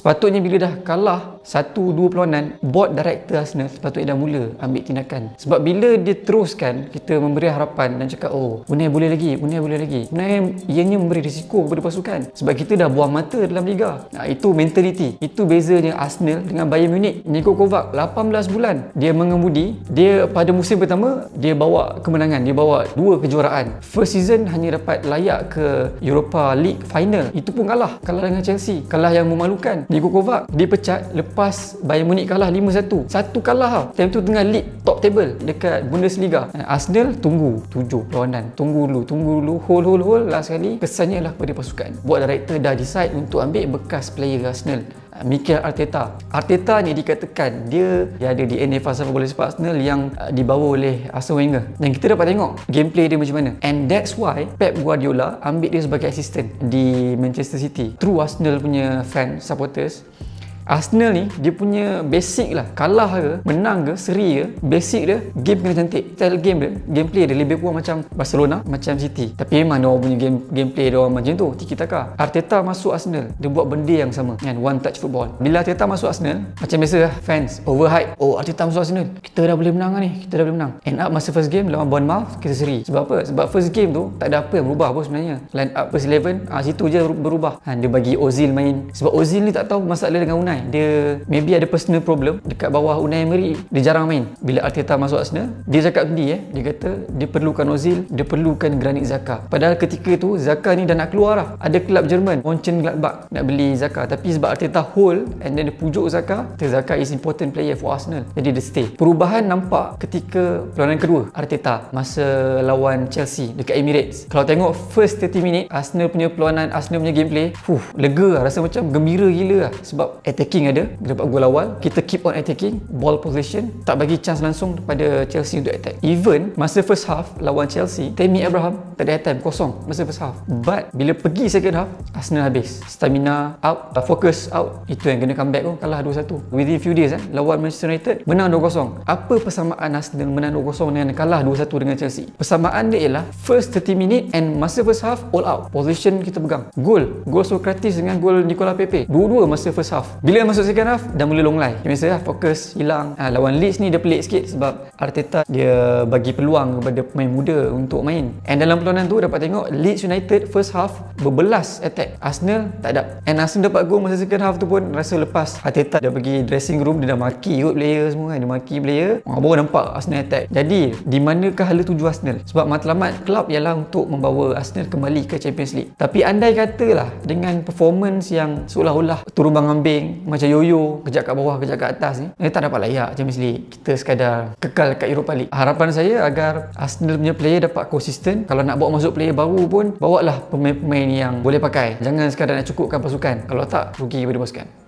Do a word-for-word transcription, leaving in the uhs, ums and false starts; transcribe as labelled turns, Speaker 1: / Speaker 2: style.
Speaker 1: Sepatutnya bila dah kalah satu dua perlawanan, board director Arsenal sepatutnya dah mula ambil tindakan. Sebab bila dia teruskan kita memberi harapan dan cakap, oh Unai boleh lagi, Unai boleh lagi, Unai ianya memberi risiko kepada pasukan sebab kita dah buang mata dalam liga. Nah, itu mentality. Itu bezanya Arsenal dengan Bayern Munich. Niko Kovac lapan belas bulan dia mengemudi. Dia pada musim pertama dia bawa kemenangan, dia bawa dua kejuaraan. First season hanya dapat layak ke Europa League final. Itu pun kalah, kalah dengan Chelsea, kalah yang memalukan. Niko Kovac dipecat lepas Bayern Munich kalah lima satu. Satu kalah tau. Time tu tengah lead top table dekat Bundesliga. Arsenal tunggu tujuh perlawanan. Tunggu dulu, tunggu dulu, hold hold hold. Last kali kesannya lah pada pasukan. Board director dah decide untuk ambil bekas player Arsenal, Mikel Arteta. Arteta ni dikatakan dia, dia ada D N A falsafah bola sepak Arsenal yang uh, dibawa oleh Arsene Wenger. Dan kita dapat tengok gameplay dia macam mana. And that's why Pep Guardiola ambil dia sebagai assistant di Manchester City. True Arsenal punya fan supporters, Arsenal ni dia punya basic lah, kalah ke, menang ke, seri ke, basic dia game kena cantik. Style game dia, gameplay dia lebih kurang macam Barcelona, macam City. Tapi memang dia orang punya game, gameplay dia orang macam tu, tiki taka. Arteta masuk Arsenal, dia buat benda yang sama kan, one touch football. Bila Arteta masuk Arsenal, macam biasa lah, fans overhype, oh Arteta masuk Arsenal, kita dah boleh menang ni, kita dah boleh menang. End up masa first game lawan Bournemouth, kita seri. Sebab apa? Sebab first game tu tak ada apa yang berubah pun sebenarnya. Line up first eleven, ah, situ je berubah. Ha, dia bagi Ozil main. Sebab Ozil ni tak tahu masalah dengan Unai. Dia maybe ada personal problem dekat bawah Unai Emery. Dia jarang main. Bila Arteta masuk Arsenal, dia cakap sendiri eh, dia kata dia perlukan Ozil, dia perlukan Granit Xhaka. Padahal ketika tu Xhaka ni dah nak keluar lah. Ada kelab Jerman, Mönchengladbach nak beli Xhaka, tapi sebab Arteta hold and then dia pujuk Xhaka, Xhaka is important player for Arsenal. Jadi dia stay. Perubahan nampak ketika perlawanan kedua Arteta masa lawan Chelsea dekat Emirates. Kalau tengok first thirty minit Arsenal punya perlawanan, Arsenal punya gameplay, fuh, lega lah, rasa macam gembira gila lah. Sebab attacking ada, dia dapat gol awal, kita keep on attacking, ball possession, tak bagi chance langsung kepada Chelsea untuk attack. Even masa first half lawan Chelsea, Tammy Abraham tak ada time, kosong masa first half. But bila pergi second half, Arsenal habis, stamina out, focus out. Itu yang kena comeback pun, kalah dua satu. Within few days eh, lawan Manchester United menang dua kosong. Apa persamaan Arsenal menang dua kosong dengan kalah dua satu dengan Chelsea? Persamaan dia ialah first thirty minit and masa first half all out, position kita pegang. Gol, gol Sokratis dengan gol Nicola Pepe, dua-dua masa first half. Bila masuk second half dah mula long lie. Macam biasa lah, fokus hilang. Ha, lawan Leeds ni dia pelik sikit sebab Arteta dia bagi peluang kepada pemain muda untuk main. And dalam perlawanan tu dapat tengok Leeds United first half berbelas attack, Arsenal tak ada. And Arsenal dapat gol masa second half tu pun rasa lepas Arteta dia pergi dressing room, dia dah maki kot player semua kan. Dia maki player, oh, baru nampak Arsenal attack. Jadi di manakah hala tuju Arsenal? Sebab matlamat klub ialah untuk membawa Arsenal kembali ke Champions League. Tapi andai katalah dengan performance yang seolah-olah turun ambing macam yoyo, kejap kat bawah, kejap kat atas ni, dia tak dapat layak Champions League. Kita sekadar kekal kat Europa League. Harapan saya agar Arsenal punya player dapat konsisten. Kalau nak bawa masuk player baru pun, bawa lah pemain-pemain yang boleh pakai. Jangan sekadar nak cukupkan pasukan. Kalau tak, rugi kepada pasukan.